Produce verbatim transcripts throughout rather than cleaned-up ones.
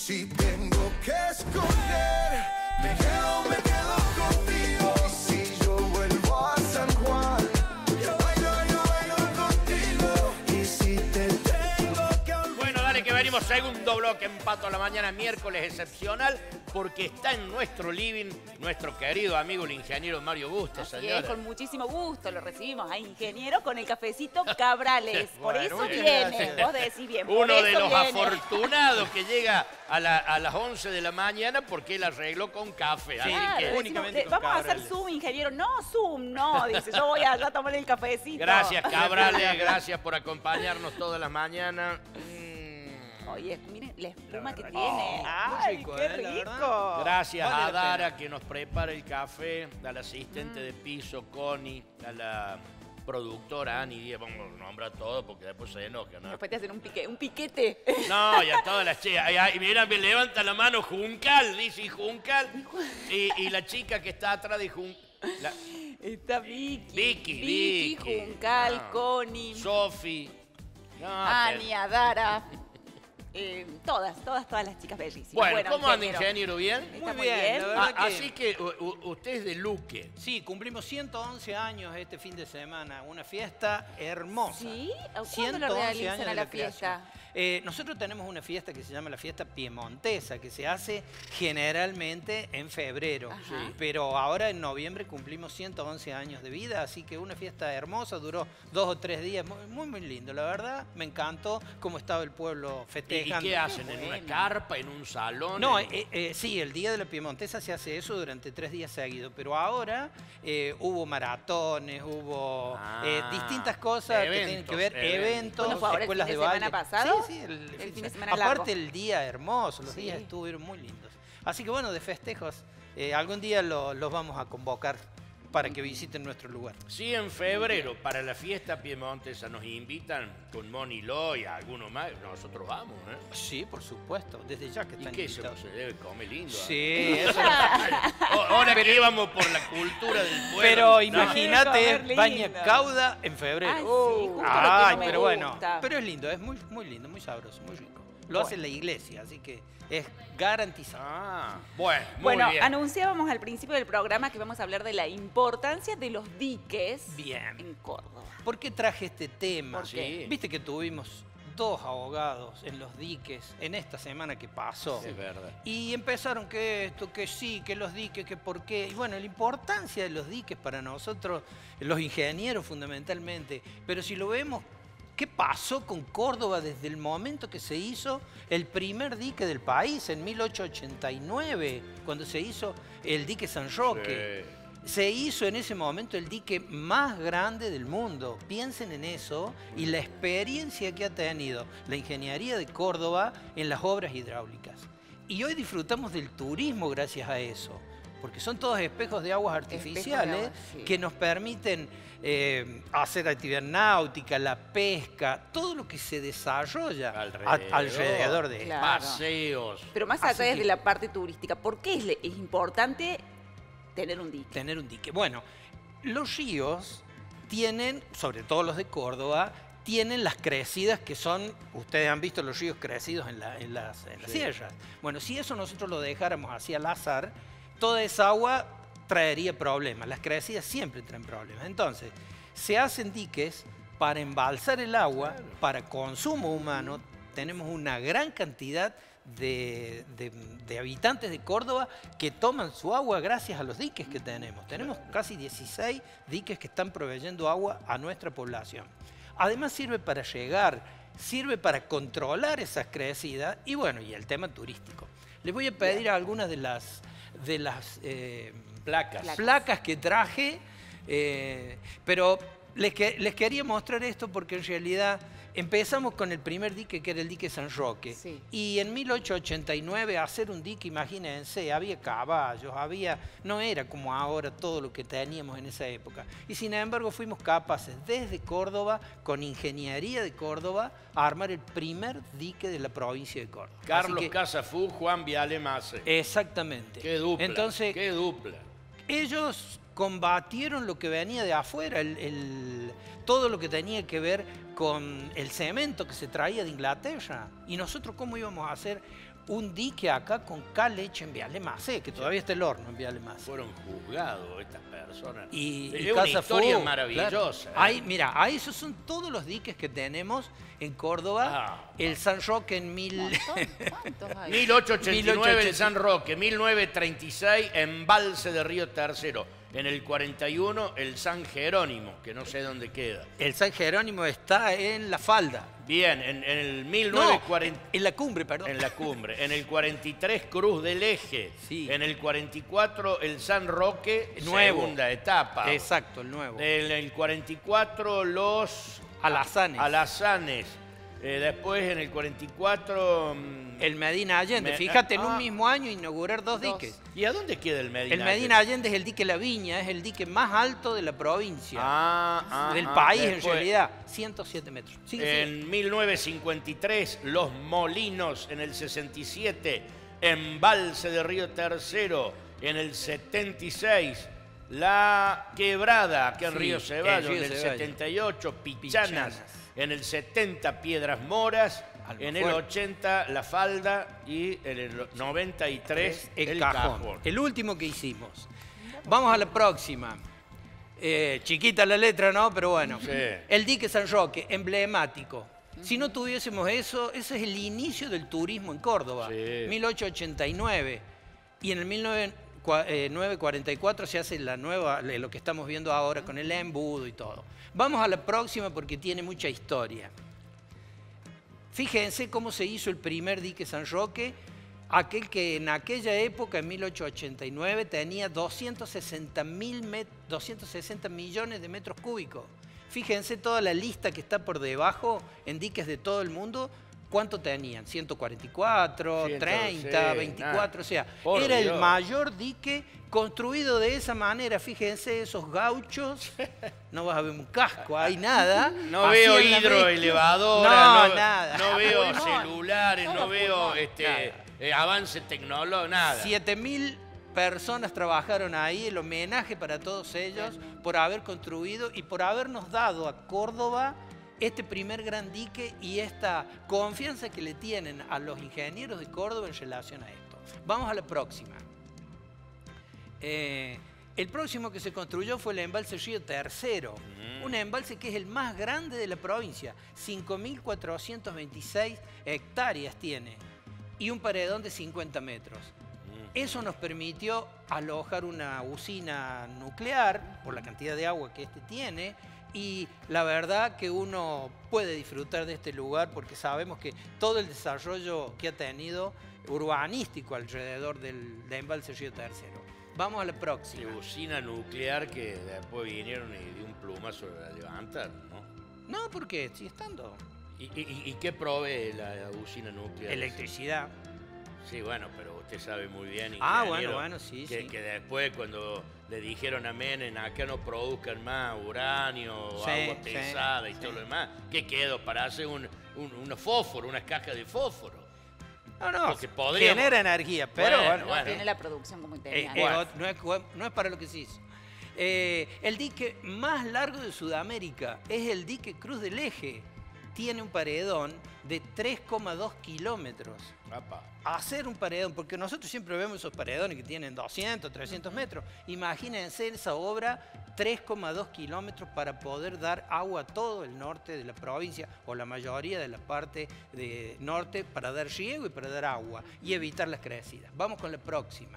si tengo que escoger, me quedo, me quedo contigo. Y si yo vuelvo a San Juan, yo bailo, yo bailo contigo. Y si te tengo que olvidar. Bueno, dale que venimos, segundo bloque en Pato a la Mañana, miércoles excepcional, porque está en nuestro living nuestro querido amigo el ingeniero Mario Bustos, Así señora. es, con muchísimo gusto lo recibimos a ingeniero con el cafecito Cabrales. Por Bueno, eso muchas viene, gracias. vos decís bien. por Uno de eso los viene. afortunados que llega a, la- a las once de la mañana porque él arregló con café. Así Claro, que- decimos, únicamente eh, con vamos a hacer Cabrales. Zoom, ingeniero. No, Zoom, no. Dice, yo voy allá a tomar el cafecito. Gracias, Cabrales, gracias por acompañarnos todas las mañanas. Mm. Oye, miren la espuma que verdad. tiene. Oh, ¡Ay, muy rico, qué eh, la rico! verdad. Gracias Vale a la Dara pena. que nos prepara el café, al asistente de piso, Connie, a la productora Ani Díaz, vamos a nombrar todo porque después se enoja, ¿no? Después te hacen un, pique, un piquete. No, y a todas las chicas. Ay, ay, mira, me levanta la mano Juncal, dice Juncal. Y, y la chica que está atrás de Juncal. Está Vicky. Vicky, Vicky, Vicky. Juncal, No. Connie, Sofi. No, Ani, Adara. Eh, todas, todas, todas las chicas bellísimas. Bueno, ¿cómo anda, ingeniero? ingeniero? ¿Bien? Está Muy muy bien, bien. la Ah, verdad que- así que u- u- usted es de Luque. Sí, cumplimos ciento once años este fin de semana. Una fiesta hermosa. ¿Sí? ¿Cuándo ciento lo once realizan años a de la creación. fiesta? Eh, nosotros tenemos una fiesta que se llama la fiesta piemontesa, que se hace generalmente en febrero. Ajá. Sí. Pero ahora en noviembre cumplimos ciento once años de vida, así que una fiesta hermosa, duró dos o tres días, muy, muy, muy lindo. La verdad, me encantó cómo estaba el pueblo ¿Y, y festejando. qué hacen? ¿En una bueno. carpa, en un salón? No, en- eh, eh, sí, el Día de la Piemontesa se hace eso durante tres días seguidos, pero ahora eh, hubo maratones, hubo Ah, eh, distintas cosas que tienen eventos, que ver, eventos. eventos, Bueno, fue ahora el escuelas fin de de baile. semana pasado, Sí, sí, el, el fin de se- semana Aparte largo. el día hermoso, los Sí. días estuvieron muy lindos. Así que bueno, de festejos, eh, algún día lo- los vamos a convocar para que visiten nuestro lugar. Sí, en febrero, para la fiesta piemontesa, nos invitan con Moni Lo y a alguno más. Nosotros vamos, ¿eh? Sí, por supuesto, desde ya que ¿Y están qué se, invitados. se debe comer lindo? ¿eh? Sí, eso. O- Ahora que íbamos por la cultura del pueblo. Pero no. imagínate, Comer lindo. baña cauda en febrero. Ay, sí, Uh, justo lo que ay, no me pero bueno, gusta. pero es lindo, es muy, muy lindo, muy sabroso, muy rico. Lo hace Bueno. la iglesia, así que es garantizado. Ah, bueno, muy Bueno, bien. anunciábamos al principio del programa que vamos a hablar de la importancia de los diques Bien. en Córdoba. ¿Por qué traje este tema? ¿Por qué? Sí. Viste que tuvimos dos abogados en los diques en esta semana que pasó. Es verdad. Y empezaron que esto, que sí, que los diques, que por qué. Y bueno, la importancia de los diques para nosotros, los ingenieros fundamentalmente. Pero si lo vemos, ¿qué pasó con Córdoba desde el momento que se hizo el primer dique del país, en mil ochocientos ochenta y nueve, cuando se hizo el dique San Roque? Sí. Se hizo en ese momento el dique más grande del mundo. Piensen en eso y la experiencia que ha tenido la ingeniería de Córdoba en las obras hidráulicas. Y hoy disfrutamos del turismo gracias a eso, porque son todos espejos de aguas artificiales agua, sí. que nos permiten eh, hacer actividad náutica, la pesca, todo lo que se desarrolla a- Alrededor, alrededor de esto. Claro. Paseos. Pero más Así allá que- de la parte turística, ¿por qué es, le- es importante tener un dique? Tener un dique. Bueno, los ríos tienen, sobre todo los de Córdoba, tienen las crecidas que son, ustedes han visto los ríos crecidos en, la- en las, en las Sí. sierras. Bueno, si eso nosotros lo dejáramos así al azar, toda esa agua traería problemas. Las crecidas siempre traen problemas. Entonces, se hacen diques para embalsar el agua, para consumo humano. Tenemos una gran cantidad de, de- de habitantes de Córdoba que toman su agua gracias a los diques que tenemos. Tenemos casi dieciséis diques que están proveyendo agua a nuestra población. Además sirve para llegar, sirve para controlar esas crecidas y bueno, y el tema turístico. Les voy a pedir algunas de las, de las eh, Placas. Placas. placas que traje, eh, pero les, que- les quería mostrar esto porque en realidad empezamos con el primer dique, que era el dique San Roque. Sí. Y en mil ochocientos ochenta y nueve hacer un dique, imagínense, había caballos, había, no era como ahora todo lo que teníamos en esa época. Y sin embargo fuimos capaces desde Córdoba, con ingeniería de Córdoba, a armar el primer dique de la provincia de Córdoba. Así Carlos que- Casafú, Juan Viale Mace. Exactamente. Qué dupla. Entonces, Qué dupla. ellos combatieron lo que venía de afuera, el- el- todo lo que tenía que ver con el cemento que se traía de Inglaterra. ¿Y nosotros cómo íbamos a hacer un dique acá con cal hecha en Viale Macé, que todavía está el horno en Viale Macé. Fueron juzgados estas personas. Y, es y una Casa historia Fu, maravillosa. claro. Ahí, mira, ahí esos son todos los diques que tenemos en Córdoba. Ah, el San Roque en mil... ¿Cuántos hay? mil ochocientos ochenta y nueve mil ochocientos ochenta y nueve. en San Roque, mil novecientos treinta y seis Embalse de Río Tercero, en el cuarenta y uno el San Jerónimo, que no sé dónde queda. El San Jerónimo está en la falda. Bien, en, en el No, mil novecientos cuarenta... en la cumbre, perdón. En la cumbre. En el cuarenta y tres Cruz del Eje. Sí. En el cuarenta y cuatro el San Roque, Nuevo. segunda etapa. Exacto, el nuevo. En el cuarenta y cuatro los Alazanes. Alazanes. Eh, después en el cuarenta y cuatro... mm, El Medina Allende. Me- Fíjate, en ah. un mismo año inaugurar dos, Dos. diques. ¿Y a dónde queda el Medina? El Medina Allende es el dique La Viña, es el dique más alto de la provincia. Ah, ah, del ah. país, Después, en realidad. ciento siete metros. Sigue, sigue. En mil novecientos cincuenta y tres, Los Molinos. En el sesenta y siete, Embalse de Río Tercero. En el setenta y seis, La Quebrada, acá en Sí, Río en Ceballos. Río En el Ceballos. setenta y ocho, Pichanas. Pichanas. En el setenta, Piedras Moras. Almafuerte. En el ochenta, La Falda. Y en el noventa y tres, el, El cajón. Cajón. El último que hicimos. Vamos a la próxima. Eh, chiquita la letra, ¿no? Pero bueno. Sí. El dique San Roque, emblemático. Si no tuviésemos eso, ese es el inicio del turismo en Córdoba. Sí. mil ochocientos ochenta y nueve. Y en el mil novecientos cuarenta y cuatro se hace la nueva, lo que estamos viendo ahora con el embudo y todo. Vamos a la próxima porque tiene mucha historia. Fíjense cómo se hizo el primer dique San Roque, aquel que en aquella época, en mil ochocientos ochenta y nueve, tenía doscientos sesenta millones de metros cúbicos. Fíjense toda la lista que está por debajo en diques de todo el mundo. ¿Cuánto tenían? ciento cuarenta y cuatro, Ciento, treinta, sí, veinticuatro, nada. o sea, Por era el Dios. mayor dique construido de esa manera. Fíjense esos gauchos, no vas a ver un casco, hay nada. No veo Hacían la mezcla. hidroelevadoras, No, no, nada. no veo Pulmón. celulares, no Todo veo pulmón. este, eh, avance tecnológico, nada. siete mil personas trabajaron ahí, el homenaje para todos ellos por haber construido y por habernos dado a Córdoba este primer gran dique y esta confianza que le tienen a los ingenieros de Córdoba en relación a esto. Vamos a la próxima. Eh, el próximo que se construyó fue el embalse Río Tercero, Mm. un embalse que es el más grande de la provincia, cinco mil cuatrocientas veintiséis hectáreas tiene y un paredón de cincuenta metros. Eso nos permitió alojar una usina nuclear por la cantidad de agua que este tiene y la verdad que uno puede disfrutar de este lugar porque sabemos que todo el desarrollo que ha tenido urbanístico alrededor del, del embalse Río Tercero. Vamos a la La próxima. usina nuclear que después vinieron y de un plumazo la levantaron, ¿no? No, ¿por qué? Sigue estando. ¿Y, y, y qué provee la usina nuclear? Electricidad. Sí, bueno, pero usted sabe muy bien. Ah, ingeniero, bueno, bueno, sí, que, sí. que después cuando le dijeron a Menem, acá no produzcan más uranio, Sí, agua sí, pesada y sí. todo lo demás, ¿qué quedó? Para hacer un, un, unos fósforos, unas cajas de fósforo. No, no, Porque podríamos- genera energía, pero Bueno, bueno, bueno. Tiene la producción como Eh, interna. eh, Bueno. ot- no, es, no es para lo que se hizo. Eh, el dique más largo de Sudamérica es el dique Cruz del Eje. Tiene un paredón de tres coma dos kilómetros. Apa. Hacer un paredón, porque nosotros siempre vemos esos paredones que tienen doscientos, trescientos metros. Imagínense esa obra, tres coma dos kilómetros para poder dar agua a todo el norte de la provincia o la mayoría de la parte de norte para dar riego y para dar agua y evitar las crecidas. Vamos con la próxima.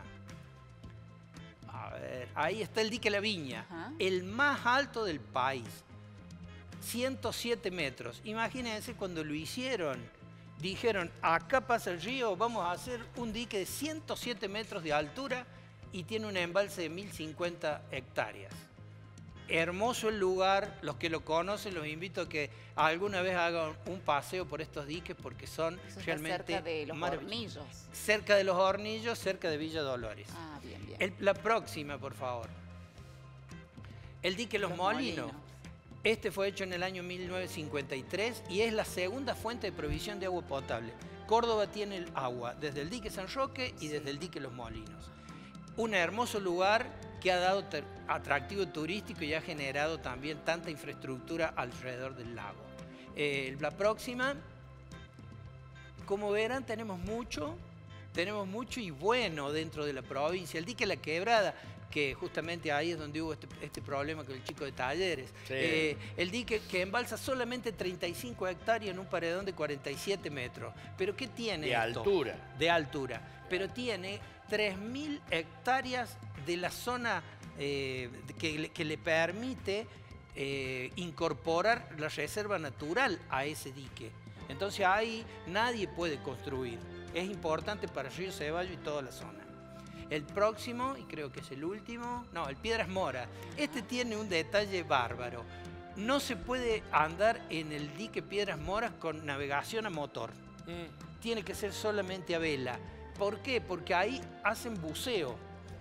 A ver, ahí está el dique La Viña, Ajá. el más alto del país. ciento siete metros. Imagínense cuando lo hicieron, dijeron, acá pasa el río, vamos a hacer un dique de ciento siete metros de altura y tiene un embalse de mil cincuenta hectáreas. Hermoso el lugar, los que lo conocen los invito a que alguna vez hagan un paseo por estos diques porque son Eso está realmente cerca de los maravillosos. hornillos. Cerca de los Hornillos, cerca de Villa Dolores. Ah, bien, bien. El- la próxima, por favor. El dique Los, Los Molinos. Molinos. Este fue hecho en el año mil novecientos cincuenta y tres y es la segunda fuente de provisión de agua potable. Córdoba tiene el agua desde el dique San Roque y desde el dique Los Molinos. Un hermoso lugar que ha dado ter- atractivo turístico y ha generado también tanta infraestructura alrededor del lago. Eh, la próxima, como verán, tenemos mucho tenemos mucho y bueno dentro de la provincia. El dique La Quebrada, que justamente ahí es donde hubo este, este problema con el chico de Talleres. Sí. Eh, el dique que embalsa solamente treinta y cinco hectáreas en un paredón de cuarenta y siete metros. ¿Pero qué tiene De esto? altura. De altura. Pero tiene tres mil hectáreas de la zona eh, que, le- que le permite eh, incorporar la reserva natural a ese dique. Entonces ahí nadie puede construir. Es importante para Río Ceballos y toda la zona. El próximo, y creo que es el último, no, el Piedras Mora. Este tiene un detalle bárbaro. No se puede andar en el dique Piedras Moras con navegación a motor. Mm. Tiene que ser solamente a vela. ¿Por qué? Porque ahí hacen buceo.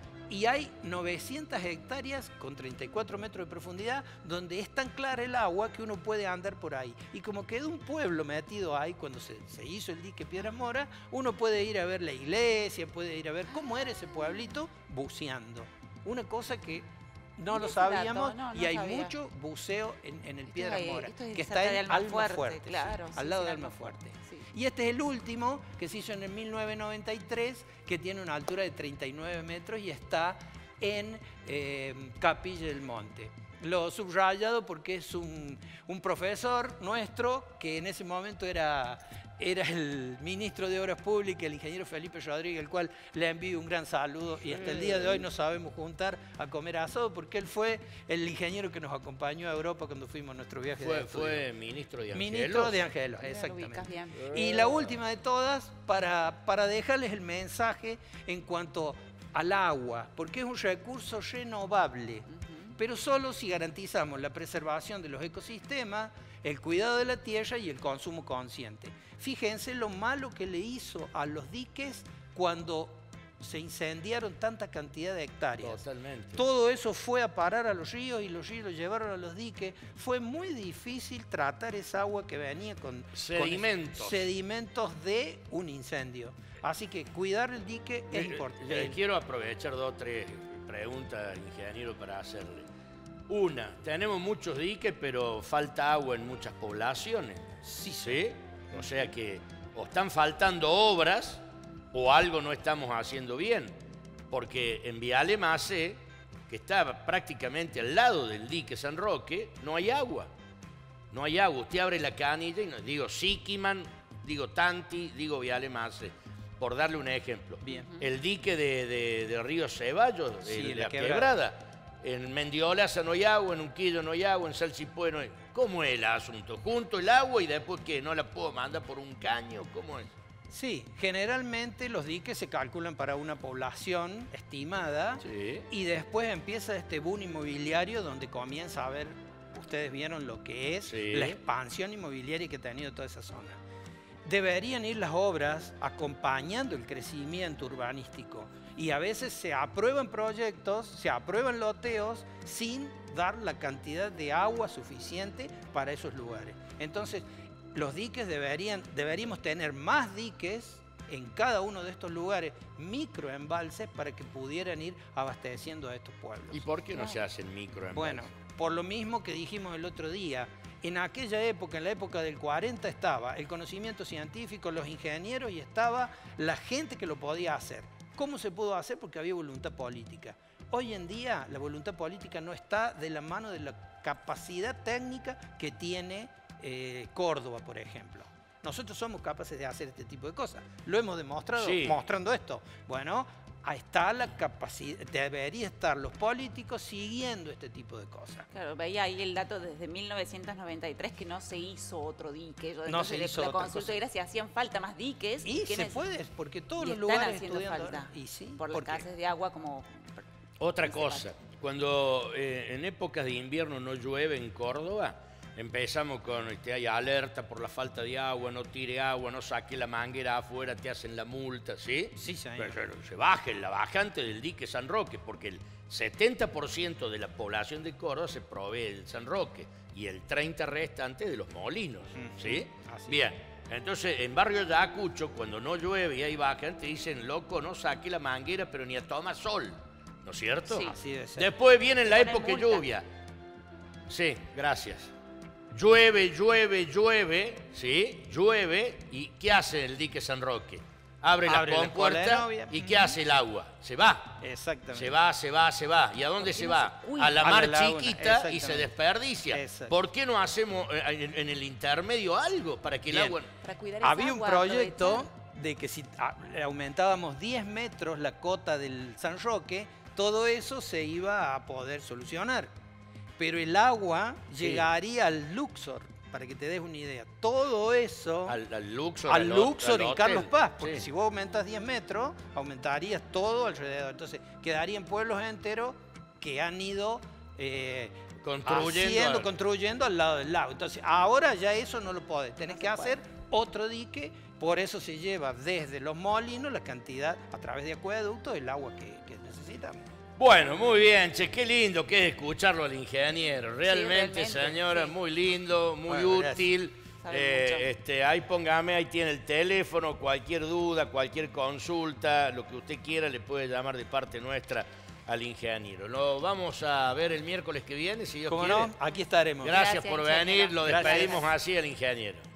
Y hay novecientas hectáreas con treinta y cuatro metros de profundidad donde es tan clara el agua que uno puede andar por ahí. Y como quedó un pueblo metido ahí cuando se, se hizo el dique Piedras Mora, uno puede ir a ver la iglesia, puede ir a ver cómo era ese pueblito buceando. Una cosa que no Mira lo ese dato, sabíamos no, no y hay sabía. mucho buceo en, en el Esto Piedras es- Mora, esto es que cerca está de en Almafuerte, Alma Fuerte, sí, claro, sí, al lado sí, de Alma Alma Fuerte. Fuerte, sí. Y este es el último, que se hizo en el mil novecientos noventa y tres, que tiene una altura de treinta y nueve metros y está en eh, Capilla del Monte. Lo subrayado porque es un, un profesor nuestro que en ese momento era, era el ministro de Obras Públicas, el ingeniero Felipe Rodríguez, el cual le envío un gran saludo y hasta el día de hoy nos sabemos juntar a comer asado porque él fue el ingeniero que nos acompañó a Europa cuando fuimos a nuestro viaje de Fue, estudio. fue ministro de Angelos. Ministro de Angelos, Mira, lo exactamente. ubicas bien. Y la última de todas, para, para dejarles el mensaje en cuanto al agua, porque es un recurso renovable, pero solo si garantizamos la preservación de los ecosistemas, el cuidado de la tierra y el consumo consciente. Fíjense lo malo que le hizo a los diques cuando se incendiaron tanta cantidad de hectáreas. Totalmente. Todo eso fue a parar a los ríos y los ríos lo llevaron a los diques. Fue muy difícil tratar esa agua que venía con Sedimentos. con sedimentos de un incendio. Así que cuidar el dique es Eh, importante. eh, Quiero aprovechar dos o tres preguntas, ingeniero, para hacerle. Una, tenemos muchos diques, pero falta agua en muchas poblaciones. Sí, sí. O sea que o están faltando obras o algo no estamos haciendo bien. Porque en Viale Macé, que está prácticamente al lado del dique San Roque, no hay agua. No hay agua. Usted abre la canilla y no, digo Siquiman, digo Tanti, digo Viale Macé, por darle un ejemplo. Bien. El dique de, de- de Río Ceballos, Sí, el de la la Quebrada. quebrada. En Mendiolaza no hay agua, en Unquillo no hay agua, en Salsipué no hay. ¿Cómo es el asunto? ¿Junto el agua y después que no la puedo mandar por un caño? ¿Cómo es? Sí, generalmente los diques se calculan para una población estimada Sí. y después empieza este boom inmobiliario donde comienza a ver, ustedes vieron lo que es Sí. la expansión inmobiliaria que ha tenido toda esa zona. Deberían ir las obras acompañando el crecimiento urbanístico y a veces se aprueban proyectos, se aprueban loteos sin dar la cantidad de agua suficiente para esos lugares. Entonces, los diques deberían, deberíamos tener más diques en cada uno de estos lugares, microembalses, para que pudieran ir abasteciendo a estos pueblos. ¿Y por qué no se hacen microembalses? Bueno, por lo mismo que dijimos el otro día, en aquella época, en la época del cuarenta, estaba el conocimiento científico, los ingenieros y estaba la gente que lo podía hacer. ¿Cómo se pudo hacer? Porque había voluntad política. Hoy en día la voluntad política no está de la mano de la capacidad técnica que tiene eh, Córdoba, por ejemplo. Nosotros somos capaces de hacer este tipo de cosas. Lo hemos demostrado Sí. mostrando esto. Bueno, ahí está la capacidad, debería estar los políticos siguiendo este tipo de cosas. Claro, veía ahí el dato desde mil novecientos noventa y tres que no se hizo otro dique. Yo No después se le- hizo la otra consulta cosa. era si hacían falta más diques. Y se quiénes- puede, porque todos y los están lugares haciendo estudiando falta. ahora- Y sí, por la ¿por qué? escasez de agua como... Otra Dice cosa, cuando eh, en épocas de invierno no llueve en Córdoba, empezamos con, este, hay alerta por la falta de agua, no tire agua, no saque la manguera afuera, te hacen la multa, ¿sí? Sí, señor. Pero se baje la bajante del dique San Roque, porque el setenta por ciento de la población de Córdoba se provee del San Roque y el treinta por ciento restante de los molinos, Ujú, ¿sí? así Bien, entonces en Barrio Ayacucho, cuando no llueve y hay bajante, dicen, loco, no saque la manguera, pero ni a toma sol, ¿no es cierto? Sí. Así debe ser. Después viene la Ponen época de multa. lluvia. Sí, gracias. Llueve, llueve, llueve, ¿sí? Llueve, ¿y qué hace el dique San Roque? abre, Abre la la escuela de compuerta novia. y ¿qué hace el agua? Se va. Exactamente. Se va, se va, se va. ¿Y a dónde ¿Por qué se no va? se- Uy. A la A la mar laguna, chiquita y se exactamente. desperdicia. Exacto. ¿Por qué no hacemos eh, en, en el intermedio algo para que el Bien. agua... Para cuidar esa Había un agua, proyecto aprovechar. de que si a- aumentábamos diez metros la cota del San Roque, todo eso se iba a poder solucionar. Pero el agua Sí. llegaría al Luxor, para que te des una idea. Todo eso Al, al Luxor, al al, Luxor al y hotel. Carlos Paz, porque Sí. si vos aumentas diez metros, aumentarías todo alrededor. Entonces, quedarían pueblos enteros que han ido eh, Construyendo haciendo, al- construyendo al lado del lago. Entonces, ahora ya eso no lo podés. Tenés No que se hacer otro dique, por eso se lleva desde los molinos la cantidad, a través de acueductos, el agua que, que necesitamos. Bueno, muy bien, che, qué lindo que es escucharlo al ingeniero. Realmente, realmente, señora, sí. muy lindo, muy Bueno, gracias. útil. Sabe Eh, mucho. este, ahí póngame, ahí tiene el teléfono, cualquier duda, cualquier consulta, lo que usted quiera le puede llamar de parte nuestra al ingeniero. Lo vamos a ver el miércoles que viene, si Dios ¿Cómo quiere. no? Aquí estaremos. Gracias, Gracias, por ingeniero. venir, lo Gracias. despedimos así al ingeniero.